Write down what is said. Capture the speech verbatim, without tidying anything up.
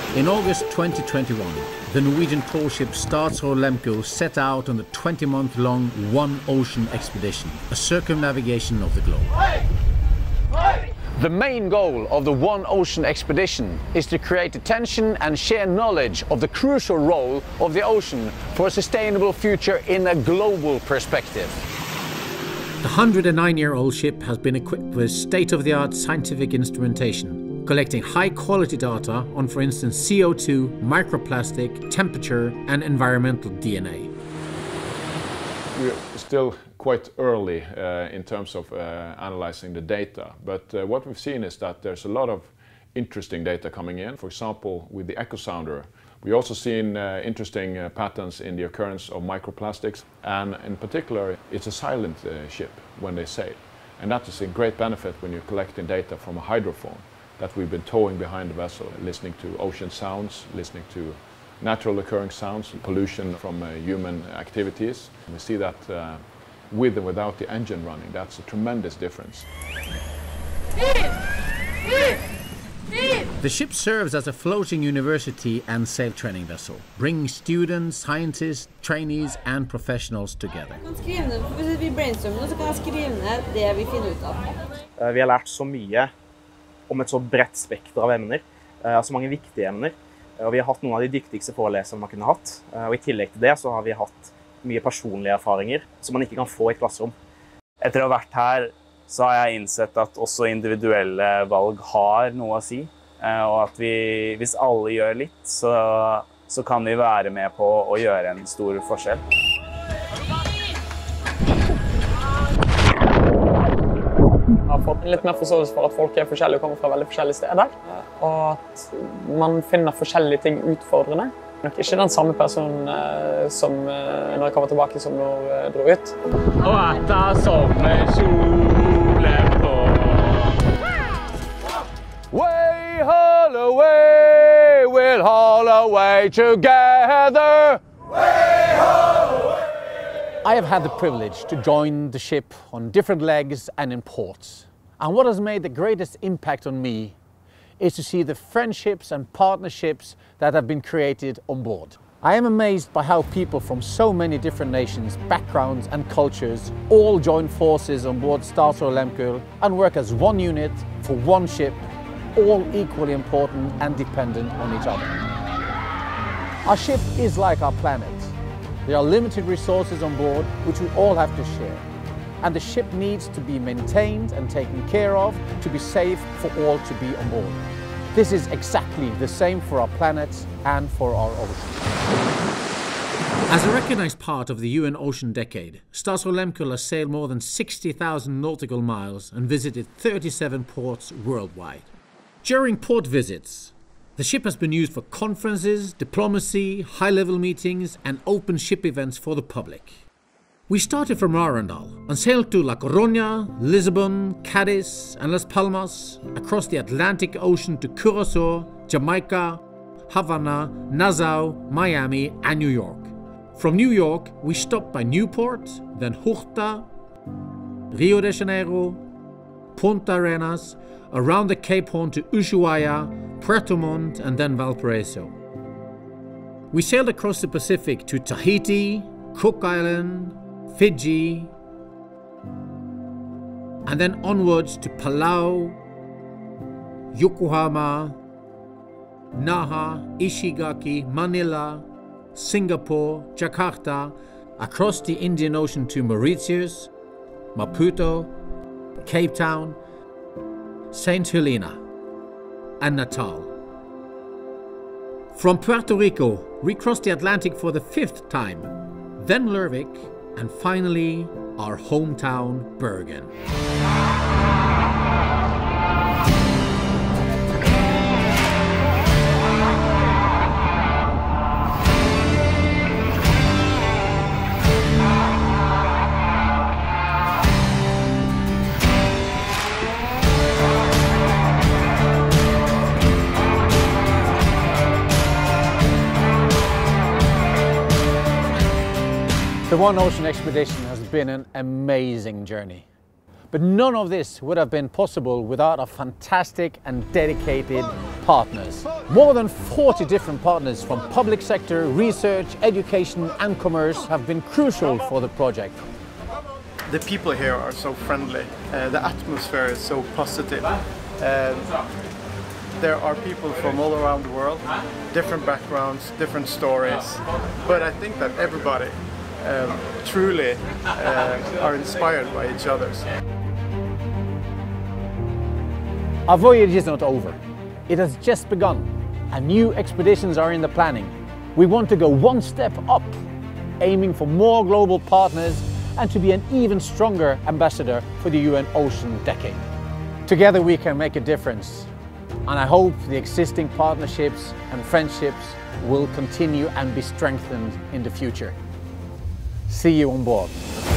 In August twenty twenty-one, the Norwegian tall ship Statsraad Lehmkuhl set out on the twenty-month-long One Ocean expedition, a circumnavigation of the globe. The main goal of the One Ocean expedition is to create attention and share knowledge of the crucial role of the ocean for a sustainable future in a global perspective. The one hundred nine-year-old ship has been equipped with state-of-the-art scientific instrumentation, collecting high-quality data on, for instance, C O two, microplastic, temperature and environmental D N A. We're still quite early uh, in terms of uh, analyzing the data, but uh, what we've seen is that there's a lot of interesting data coming in. For example, with the echo sounder, we've also seen uh, interesting uh, patterns in the occurrence of microplastics, and in particular, it's a silent uh, ship when they sail, and that is a great benefit when you're collecting data from a hydrophone that we've been towing behind the vessel, listening to ocean sounds, listening to natural occurring sounds, pollution from uh, human activities. We see that uh, with and without the engine running, that's a tremendous difference. The ship serves as a floating university and sail training vessel, bringing students, scientists, trainees and professionals together. Vi har lært så mye om et så bredt spekter av emner, så mange viktige emner. Og vi har hatt noen av de dyktigste foreleserne man kunne hatt. Og i tillegg til det så har vi hatt mye personlige erfaringer som man ikke kan få i et klasserom. Etter å ha vært her så har jeg innsett at også individuelle valg har noe å si. Og at vi, hvis alle gjør litt, så, så kan vi være med på å gjøre en stor forskjell. Jeg har fått litt mer forståelse for at folk er forskjellige og kommer fra veldig forskjellige steder. Og at man finner forskjellige ting utfordrende. Nok ikke den samme personen eh, som eh, når jeg kommer tilbake som når jeg dro ut. Og etter sommersolen på. Way haul away, we'll haul away together. Way haul away. I have had the privilege to join the ship on different legs and in ports. And what has made the greatest impact on me is to see the friendships and partnerships that have been created on board. I am amazed by how people from so many different nations, backgrounds and cultures all join forces on board Statsraad Lehmkuhl and work as one unit for one ship, all equally important and dependent on each other. Our ship is like our planet. There are limited resources on board which we all have to share. And the ship needs to be maintained and taken care of to be safe for all to be on board. This is exactly the same for our planet and for our ocean. As a recognized part of the U N Ocean Decade, Statsraad Lehmkuhl has sailed more than sixty thousand nautical miles and visited thirty-seven ports worldwide. During port visits, the ship has been used for conferences, diplomacy, high-level meetings and open ship events for the public. We started from Arendal and sailed to La Coruña, Lisbon, Cadiz and Las Palmas, across the Atlantic Ocean to Curacao, Jamaica, Havana, Nassau, Miami and New York. From New York, we stopped by Newport, then Horta, Rio de Janeiro, Punta Arenas, around the Cape Horn to Ushuaia, Puerto Montt and then Valparaiso. We sailed across the Pacific to Tahiti, Cook Island, Fiji, and then onwards to Palau, Yokohama, Naha, Ishigaki, Manila, Singapore, Jakarta, across the Indian Ocean to Mauritius, Maputo, Cape Town, Saint Helena, and Natal. From Puerto Rico, we crossed the Atlantic for the fifth time, then Lerwick, and finally, our hometown, Bergen. The One Ocean expedition has been an amazing journey. But none of this would have been possible without our fantastic and dedicated partners. More than forty different partners from public sector, research, education and commerce have been crucial for the project. The people here are so friendly, uh, the atmosphere is so positive. Uh, there are people from all around the world, different backgrounds, different stories, but I think that everybody um, truly uh, are inspired by each other. Our voyage is not over. It has just begun and new expeditions are in the planning. We want to go one step up, aiming for more global partners and to be an even stronger ambassador for the U N Ocean Decade. Together we can make a difference, and I hope the existing partnerships and friendships will continue and be strengthened in the future. See you on board.